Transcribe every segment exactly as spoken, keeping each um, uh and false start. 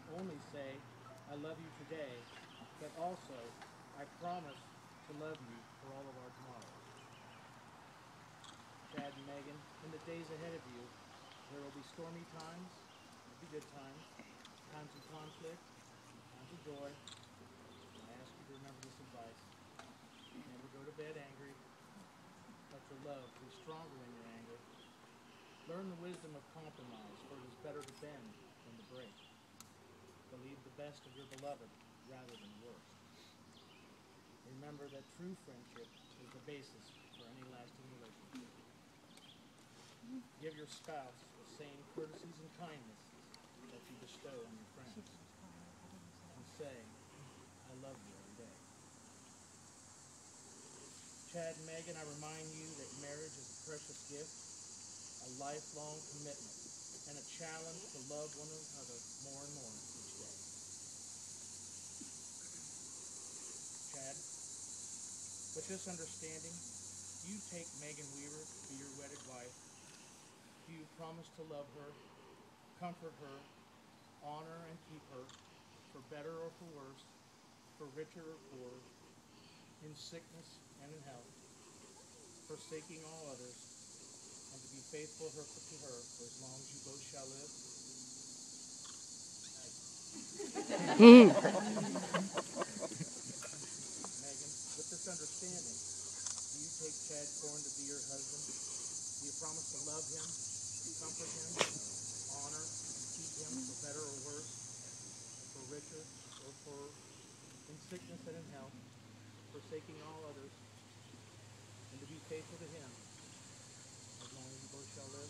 only say, I love you today, but also, I promise to love you for all of our tomorrows. Chad and Megan, in the days ahead of you, there will be stormy times, there'll be good times, times of conflict, times of joy. I ask you to remember this advice. Never go to bed angry. Let your love be stronger than your anger. Learn the wisdom of compromise, for it is better to bend than to break. Believe the best of your beloved rather than the worst. Remember that true friendship is the basis for any lasting relationship. Give your spouse the same courtesies and kindnesses that you bestow on your friends. And say, I love you every day. Chad and Megan, I remind you that marriage is a precious gift, a lifelong commitment, and a challenge to love one another more and more each day. Chad, with this understanding, do you take Megan Weaver to be your wedded wife? Do you promise to love her, comfort her, honor and keep her, for better or for worse, for richer or poorer, in sickness and in health, forsaking all others, and to be faithful her, to her for as long as you both shall live? Megan, with this understanding, do you take Chad Corn to be your husband? Do you promise to love him, comfort him, honor and keep him for better or worse, for richer or poorer, in sickness and in health, forsaking all others, and to be faithful to him as long as you both shall live?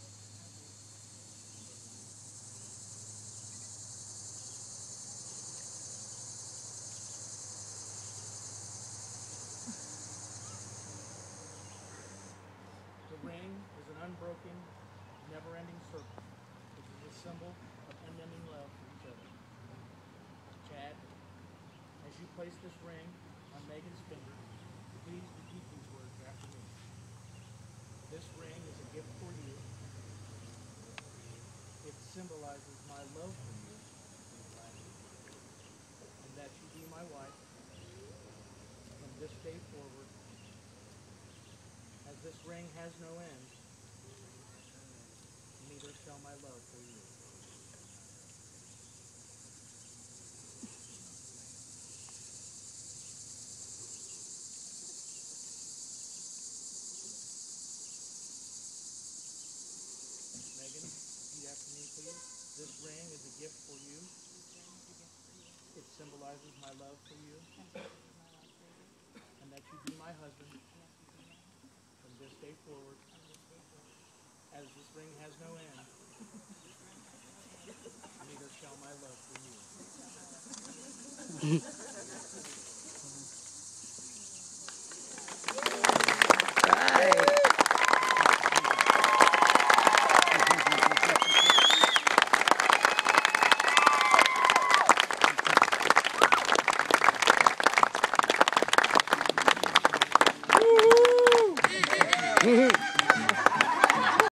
The ring is an unbroken, never-ending circle, which is a symbol of unending love for each other. Chad, as you place this ring on Megan's finger, please repeat these words after me. This ring is a gift for you. It symbolizes my love for you, and that you be my wife from this day forward. As this ring has no end, neither shall my love for you. Megan, repeat after me, please. This ring is a gift for you. It symbolizes my love for you, and that you be my husband from this day forward. As this ring has no end, neither shall my love for you.